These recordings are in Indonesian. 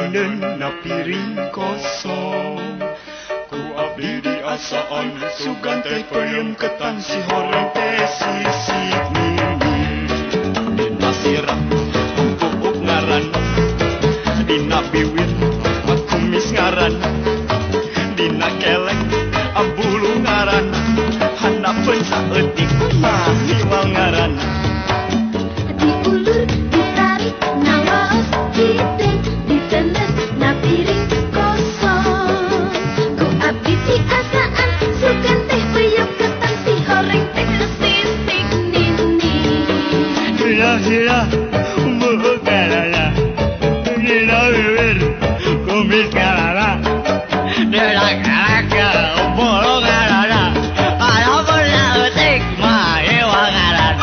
Ditenen na piring kosong. Ku abdi di asaan sugan teh peuyeum ketan si horeng teh sisik mimi. Dina sirah empuk ngaran, dina biwin kumis ngaran, dina kelek ambulu ngaran, hanapeun saeutik mah hiwal ngaran. Diulur, ditarik, nawaos, hiteng, ditenen, na piring kosong. Ku abdi di asaan, sugan teh peuyeum ketan si horeng teh sisik nini. Hira empuk ngaran, dina biwin kumis ngaran, dina kelek ambulu ngaran, hanapeun saeutik mah hiwal ngaran.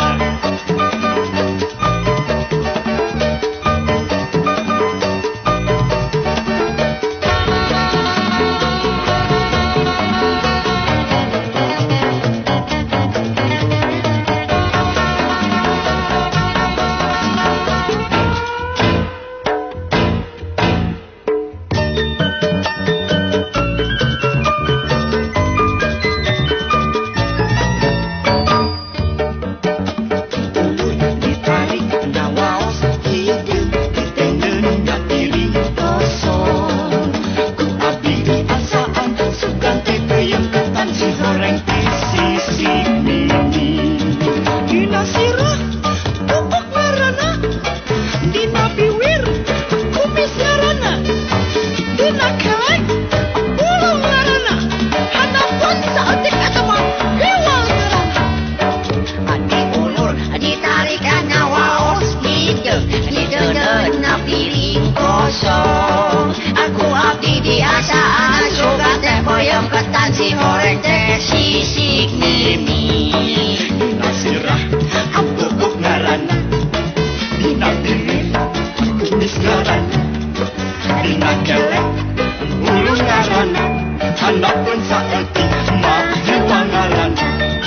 Ditarik nawaos hiteng, ditenen na piring kosong. Ku abdi di asaan sugan teh peuyeum ketan si horeng teh sisik mimi. Dina sirah empuk ngaranna, dina biwir kumis ngaranna, dina kelek ambulu ngaranna, hanapeun saeutik eta mah hiwal ngaranna. Adi ulur, ditarik nawaos hiteng, ditenen na piring kosong. Aku abdi di asaan sugan teh peuyeum ketan si horeng teh sisik mimi. Dina sirah empuk ngaranna, dina biwir kumis ngaranna, dina kelek ambulu ngaranna, hanapeun saeutik mah hiwal ngaranna.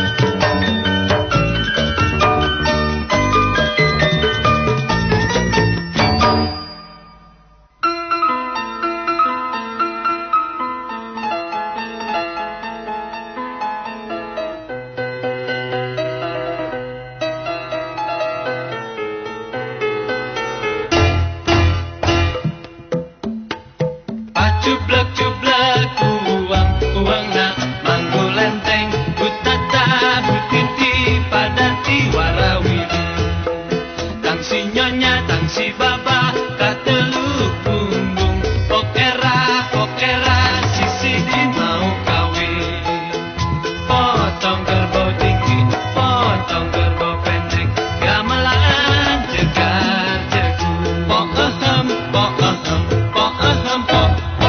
Cublek-cublek uang-uangna manggo lenteng butata butiti padati warawiri. Tangsi nyonya tangsi baba kateluk bumbung pokera sisi di mau kawin. Potong kerbau tinggi potong kerbau pendek gamelan jegar jegu poehem poehem poehem po.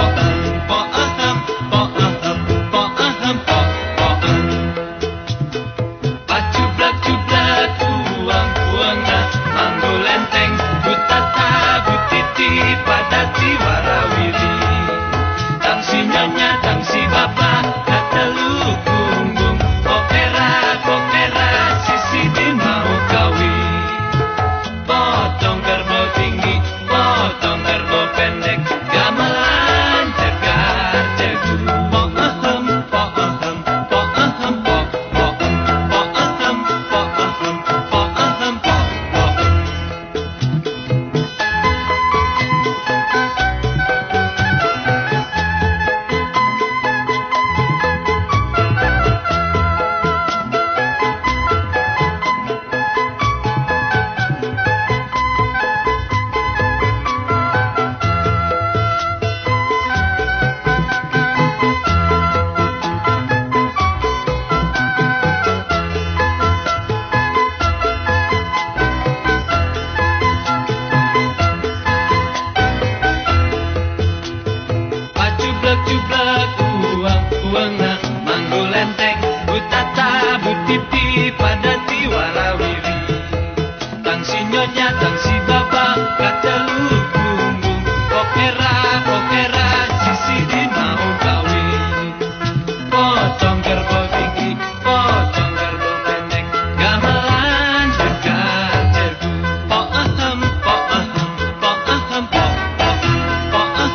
Cublek-cublek uang-uangna manggo lenteng butata butiti padati warawiri. Tangsi nyonya tangsi baba kateluk bumbung pokera sisi di mau kawin. Potong kerbau tinggi potong kerbau pendek gamelan jegar jegu poehem poehem poehem po. Cublek-cublek uang-uangna manggo lenteng butata butiti padati warawiri. Tangsi nyonya tangsi baba kateluk bumbung pokera sisi di mau kawin. Potong kerbau tinggi potong kerbau pendek gamelan jegar jegu poehem poehem poehem po.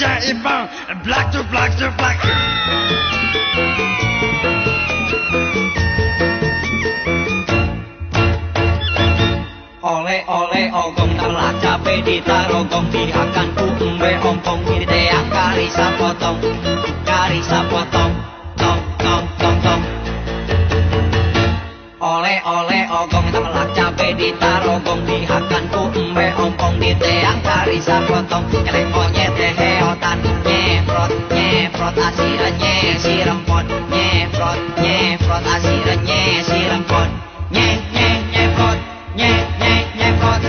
jaipang, black to black to black. Oleh ogong telak cabe ditarogong dihakan ku embe ompong di teang karisa potong tong tong tong tong. Oleh ogong telak cabe ditarogong dihakan ku embe ompong di teang karisa potong. Kelek monyet heotan nyefrot asirannya si rempot nyefrot asirannya si rempot nyefrot nyefrot.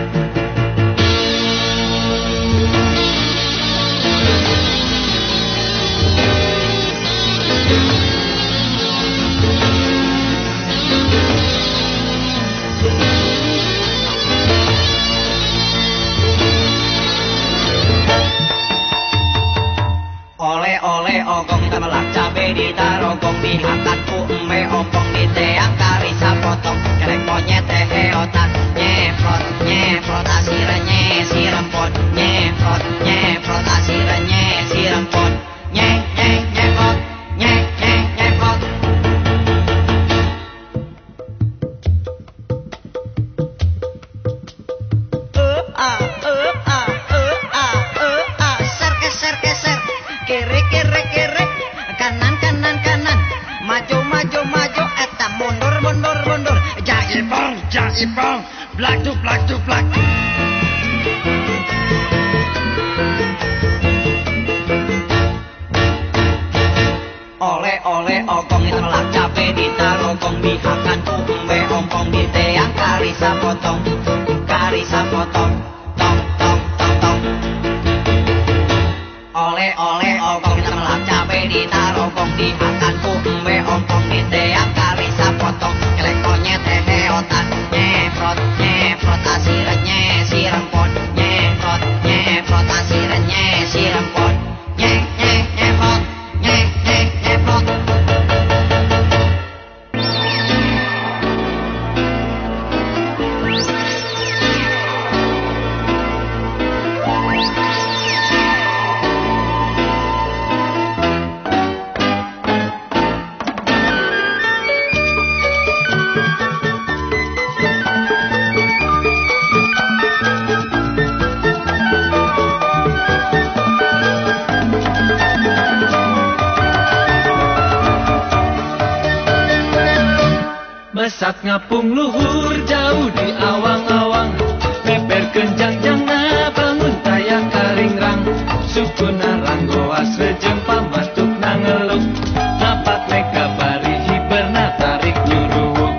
Oleh ogong temelak cabe ditarogong dihakan ku embe ompong di teang karisa potong. Kelek monyet heotan nyefrot asirannya si rempot nyefrot asirannya si rempot nyefrot nyefrot. Keser kere kanan maju eta mundur Jaipang, black to black to black. Oleh ogong telak cabe ditarogong dihakan ku embe ompong di teang karisa potong tong tong tong tong. Oleh ogong telak cabe ditarogong dihakan ku embe ompong di teang karisa potong. Kelek monyet heotan nyefrot asirannya si rempot nyefrot asirannya si rempot nyefrot nyefrot. Mesak ngapung luhur jauh di awang-awang, meper kenjang na bangun tayang karingrang. Suku naranggoas rejeng pamatuk nangeluk, napak meka bari hiberna tarik nyuruh.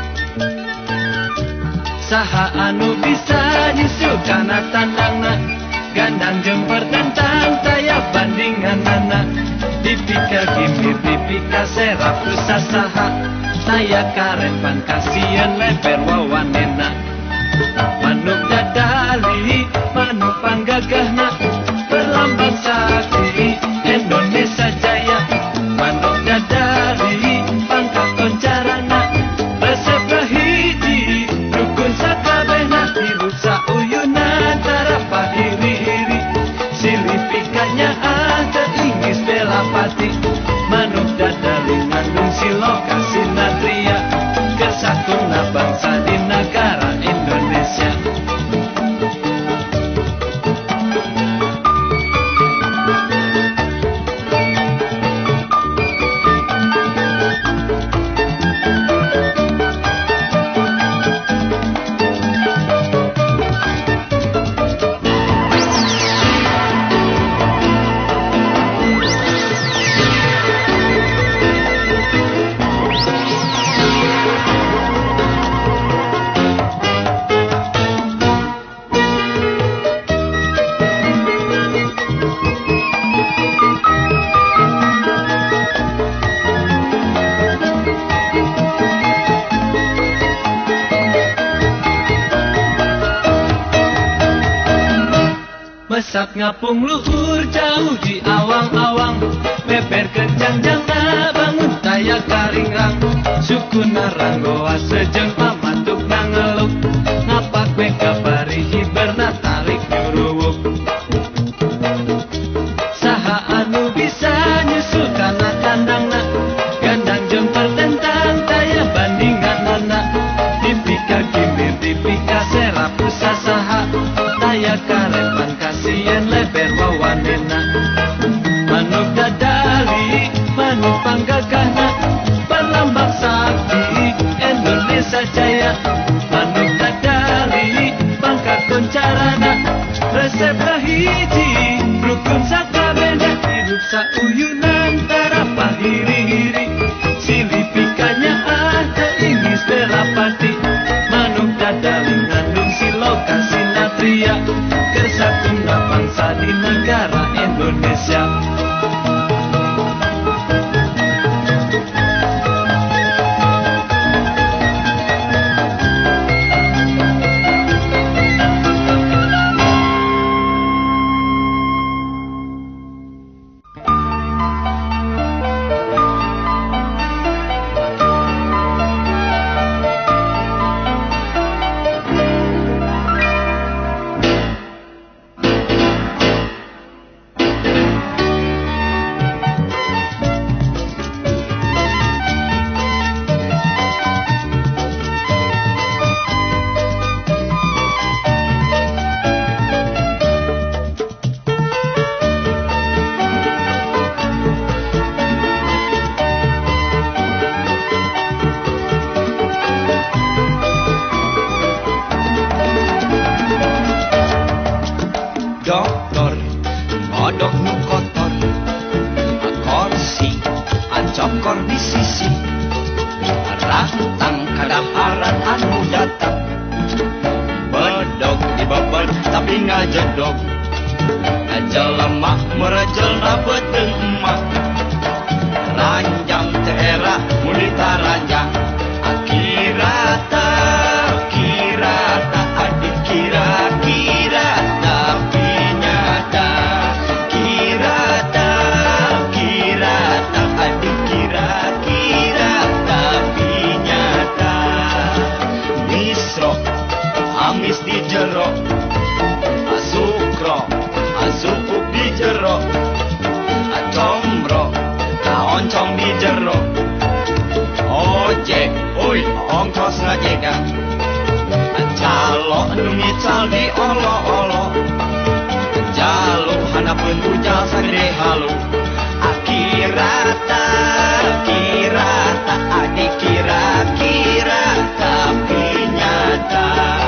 Saha anu bisa nyusul kana tandangna, gandang jemper tentang taya bandinganana. Dipika gimbir dipika serap usah saha, saya karepan kasihan leper wawanena. Manuk dadali, manuk panggagahna, berlambat sakti Indonesia jaya. Manuk dadali, pangkat koncarana, resep kahiji, rukun sakabehna, dirusa uyunan tarapa hiri-hiri. Silih pikanya ada ingis bela pati, manuk dadali ngandung siloka sinatria, kesatuna bangsa di negara Indonesia. Mesak ngapung luhur jauh di awang-awang, meper kenjang-jangna bangun taya karingrang. Suku naranggoa sejeng pamatuk nangeluk, napak meka bari hiberna tarik nyuruwuk. daya karepan kasihan leber wawanena. Manuk dadali, manuk panggagana, perlambang sakti Indonesia Jaya. Manuk dadali, bangka koncarana, resep rahiji, rukun sakabenda, hidup sauyunan tarapa hiri-hiri. Silipikanya ada ini serapati, manuk dadali ngandung siloka sinatria, kersakunda bangsa di negara Indonesia. Doktor, kodok nu kotor, korsi, cokor di sisi, rantang kadaharan anu datang, bedog di babel tapi ngajedog, jelema merejel na beteng emak, ranjang teera mulita ranjang, kirata, kirata adik kira-kira. Amis di jero, asukro, asupuk di jero, acombro, oncom di jero. Ojek, oi, ongkos ngajega, calo nungical di olo-olo, jalo hanapun ujal sagede halu, akirata, kirata, adik kira-kira, tapi nyata.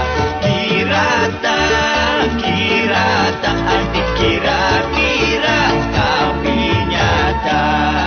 Kirata, adik kira-kira, tapi nyata.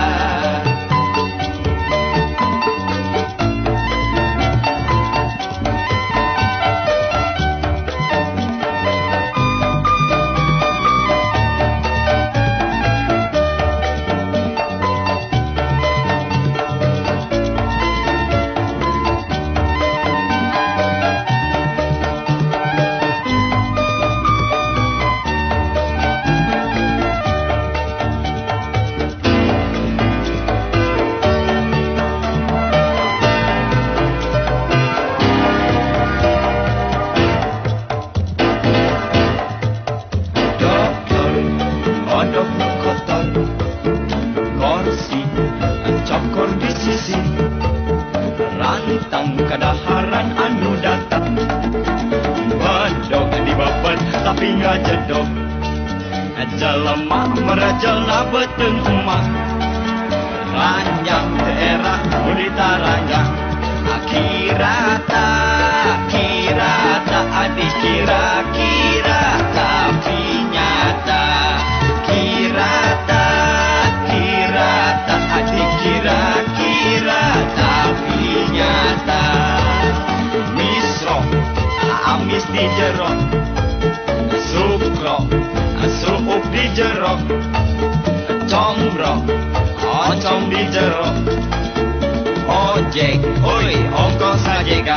Rantang kadaharan anu datang, bedog di babat tapi ngajedog, jelema merajal na beteng emak, ranjang daerah mulita ranjang, kirata, kirata adik kira-kira, tapi nyata. Kirata, kirata adik kira-kira, tapi nyata. Misro, amis di jero, sukro, suup di jero, combro, oncom di jero. Ojek, oi, ongkos ngajega,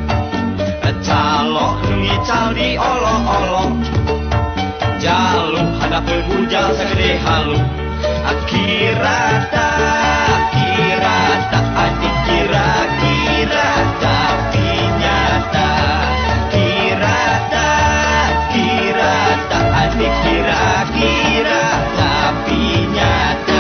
calo nungical di olo-olo, jalu hadapun ujal sagede halu, kirata, kirata adik kira-kira, tapi nyata. Kirata, kirata adik kira-kira, tapi nyata.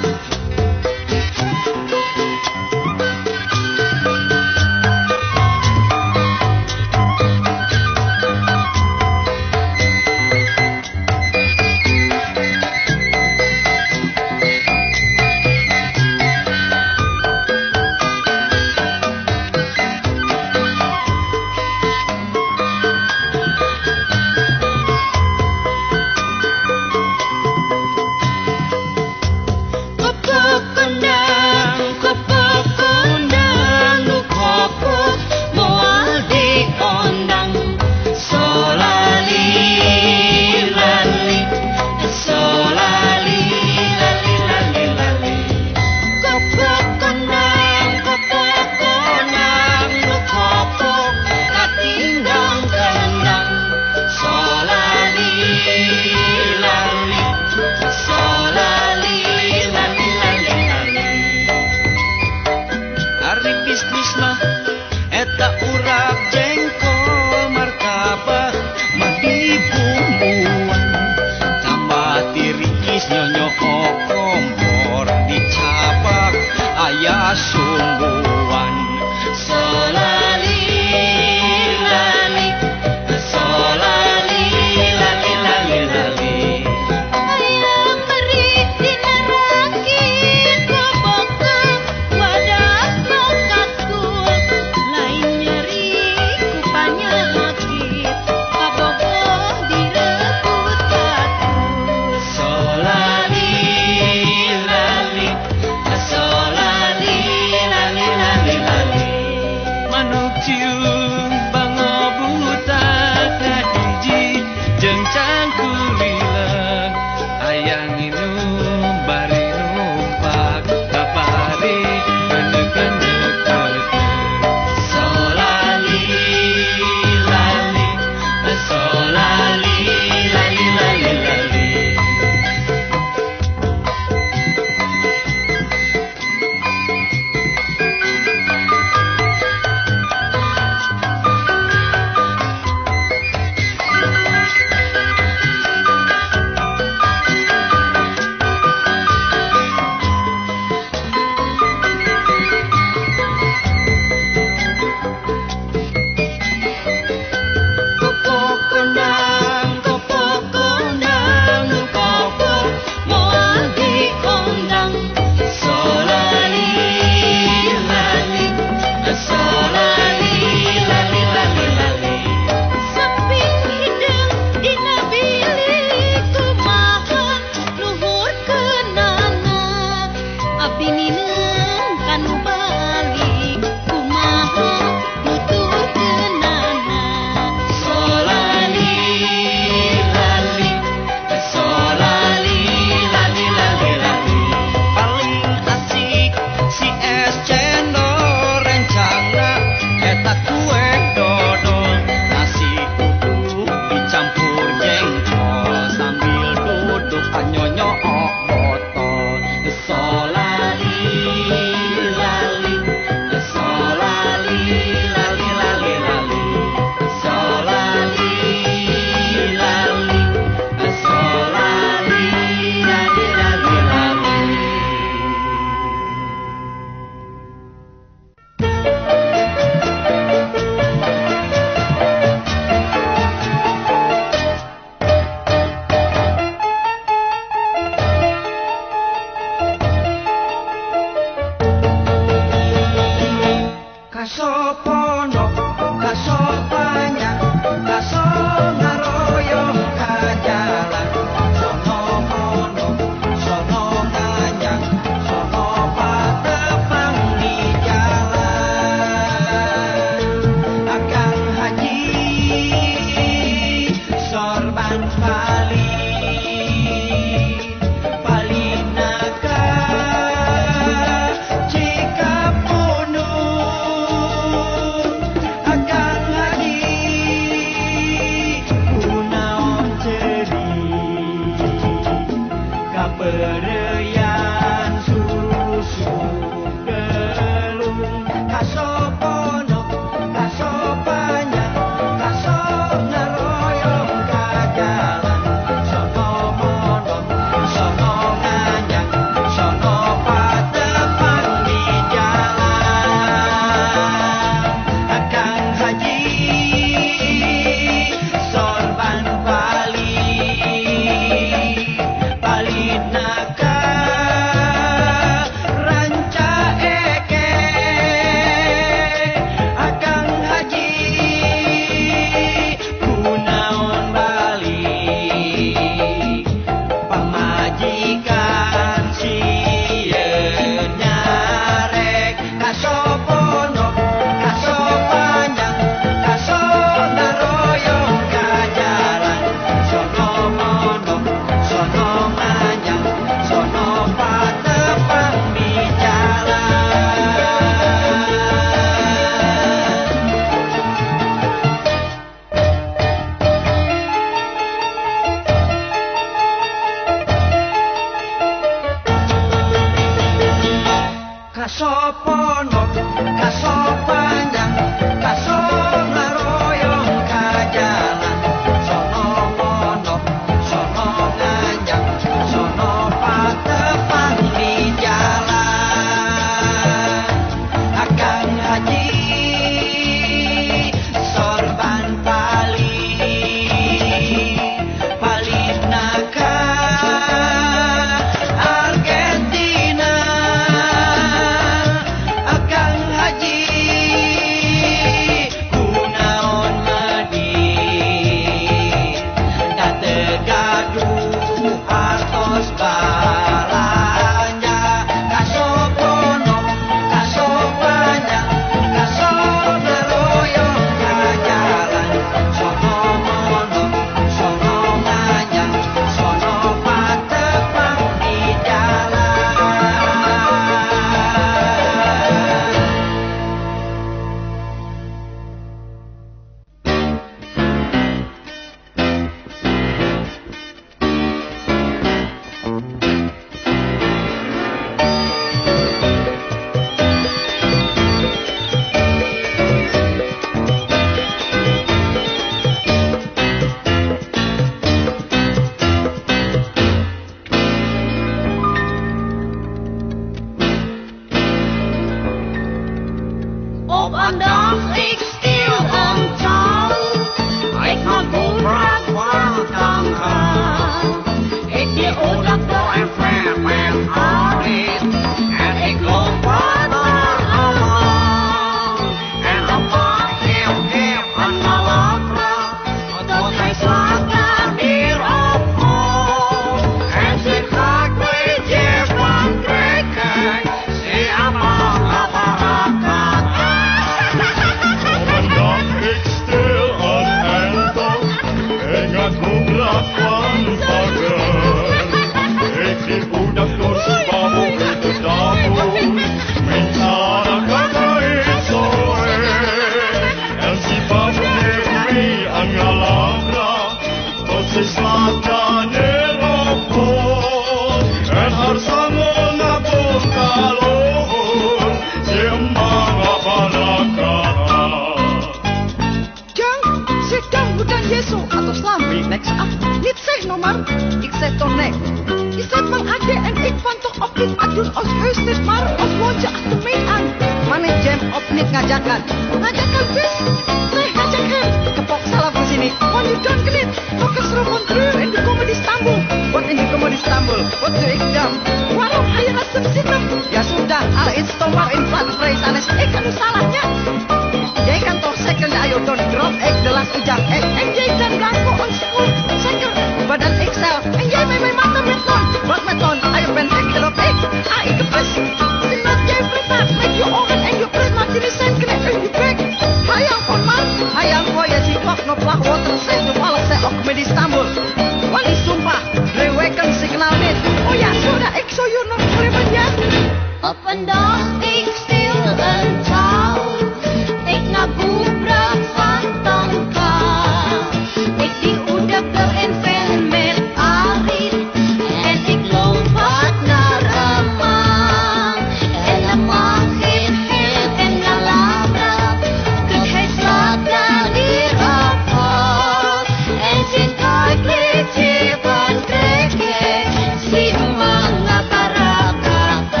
so atau slambi next up. Niet zeg nog maar, ik zeg toch nek. Je zet mijn adje en ik van toch ook niet adun als heus dit maar als lontje achter mij aan. Manik jam op niet ngajakan. Ngajakan vis, zeg ngajakan. Kepok salah ke sini. Want you don't get fokus roman terus in de comedy Istanbul. Wat in de comedy Istanbul? Wat doe ik dan? Waarom ga je rasem zitten? Ya sudah, al iets tomar in plat phrase anes. Ik kan salahnya. Jij kan toch zeker ayo don drop ik de last ujang ik en jij dan blanco on school zeker badan ik zelf en jij met mijn mata met non wat met non ayo ben ik erop ik ik gepres sinat jij pretat met je ogen en je pres maar die zijn knek in je bek hayang van man hayang voor je si kok no plah water saya tu malas saya ok med Istanbul wali sumpah rewekan signal net oh ja sudah ik so you nog prima ya Op een dag ik stil een touw. Ik naar Boerbrak van Tongka. Ik die oedeker en vel met Arie. En ik lompat naar een man. En een man geeft geld en galabra. Kunt hij slaat dan weer op. En zit uit liedje van trekken. Zie mga parakata.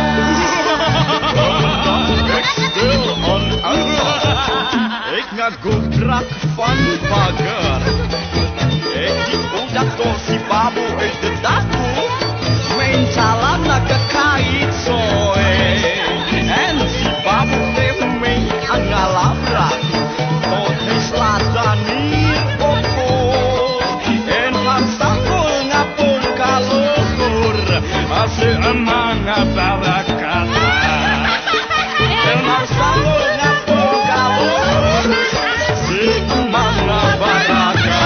Ik ga Gubrak van Pagar. Ik die udah door si babu uit de dapur. Main jalan ke kait soe. En si babu teh main angalabra. Tot hij slaat dan hier opo. En van sangkul ngapung kaluhur. Ase emang barakata. En van sangkul ngapung kaluhur. Si emang barakata.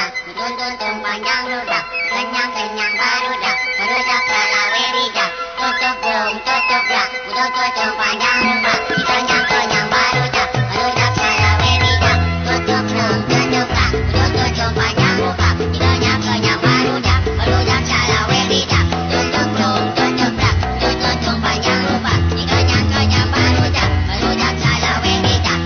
dah, tuntung panjang ludah, kenyang baru dah, berudak selawe bidak, tutup dah, tuntung panjang ludah, kenyang baru dah, berudak selawe bidak, tutup dah, tuntung panjang ludah, kenyang baru dah, berudak selawe bidak, tutup dah, tuntung panjang ludah, kenyang baru dah, berudak selawe bidak.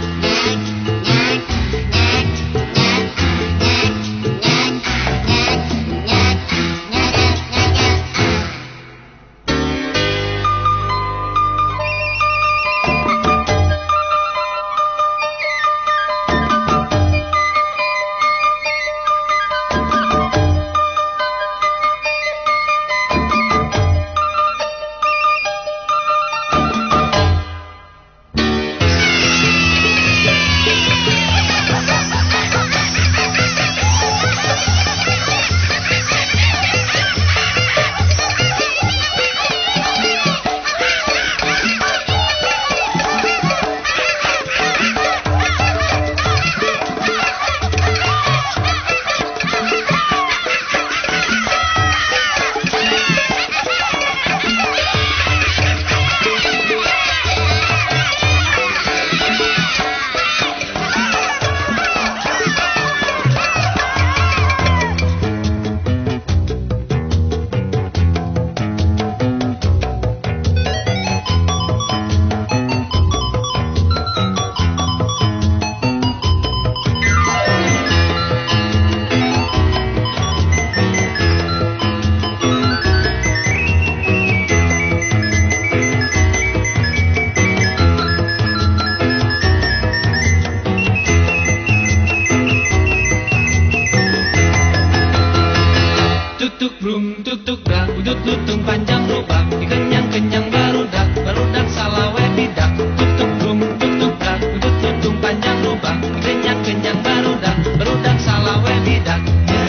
Tutuk brum, tutuk brak, udut lutung panjang lubang, kenyang barudak, barudak salawe bidak. Tutuk brum, tutuk brak, udut lutung panjang lubang, kenyang barudak, barudak salawe bidak.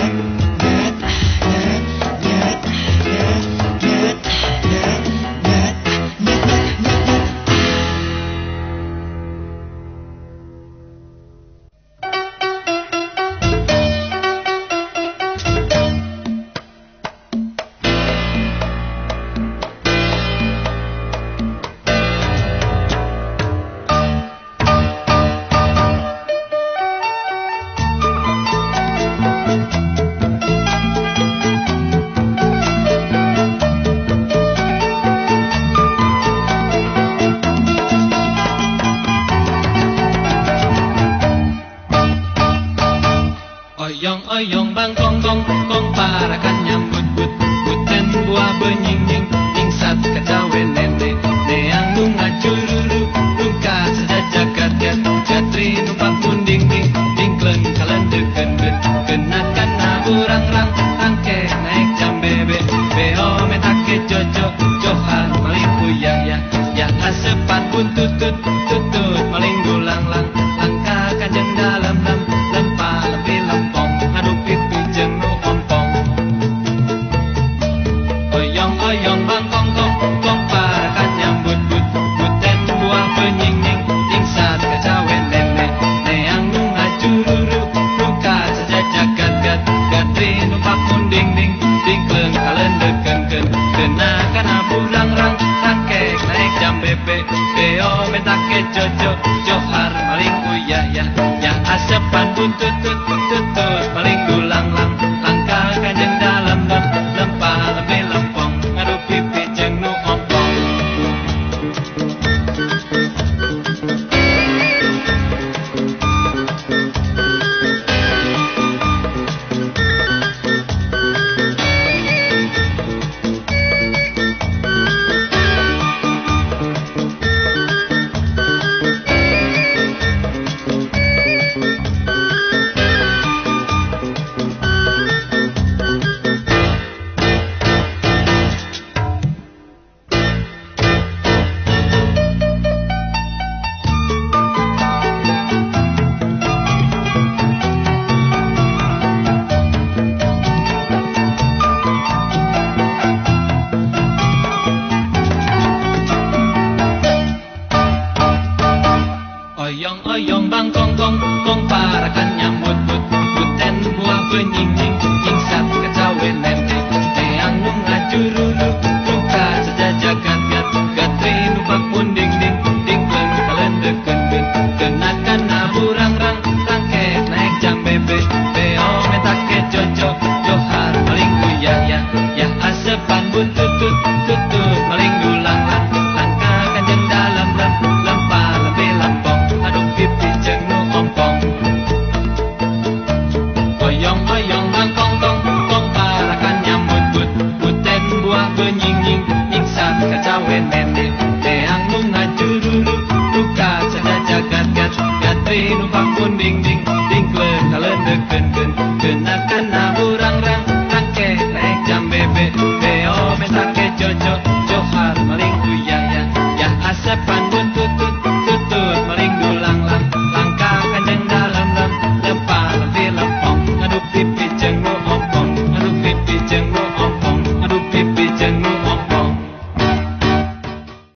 Oyong bang kong parakan nyambut but buten buah benying nying sat kecawe